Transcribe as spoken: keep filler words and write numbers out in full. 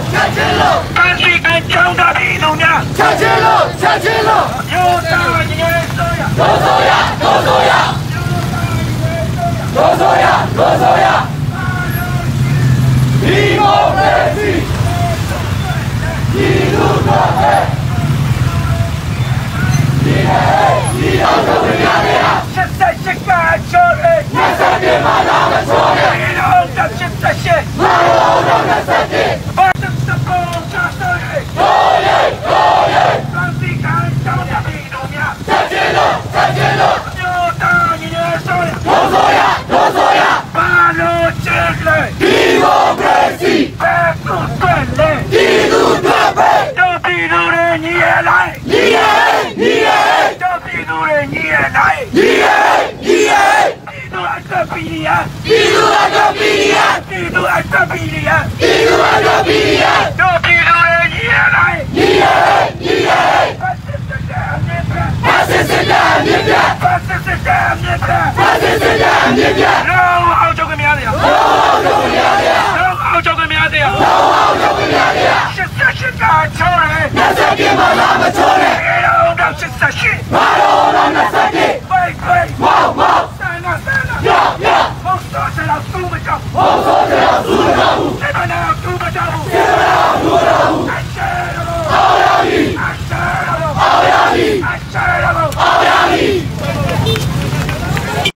ချက်ချင်းလို့ပန်းစီကကြောင်းတာပြည်သူများချက်ချင်းလို့ချက်ချင်းလို့ရိုးသားညီရဲ့ဆိုရဒိုးဆိုရဒိုးဆိုရဒိုးဆိုရဒိုးဆိုရဒီမိုကရေစီဒီလူ့ဘဝဒီဟဲ့ဒီအောင်ဆုံးရရချက်ချက်ချက်ကချိုးရဲညစတဲ့မှာလာမချိုးရဲဒီတော့ချက်ချက်ချက်လာတော့တော့စတဲ့ဘာသက်စပေါ်ချာဆိုရဲဟိုးရဲဟိုးရဲပန်းစီကကြောင်းတာပြည်သူများချက်ချင်းလို့ချက်ချင်းလို့ရိုးသားညီရဲ့ဆိုရဒိုးဆိုရဒိုးဆိုရဘာလို့ချက်လဲဒီမိုကရေစီဘယ်ကိုဆွဲလဲဒီလူတွေပဲတို့ပြည်သူတွေညီရဲ့လိုက်ညီရဲ့ညီရဲ့တို့ပြည်သူတွေညီရဲ့လိုက်ညီရဲ့ညီရဲ့ပြည်သူအကပီရီယာပြည်သူအကပီရီယာပြည်သူအကပီရီယာပြည်သူအကပီရီယာတို့ပြည်သူတွေညီရဲ့လိုက်ညီရဲ့ညီရဲ့ပါစစ်စစ်တဲ့အမြင့်ပြပါစစ်စစ်တဲ့အမြင့်ပြပါစစ်စစ်တဲ့အမြင့်ပြပါစစ်စစ်တဲ့အမြင့်ပြလောအောင်ချုပ်ကများတယ်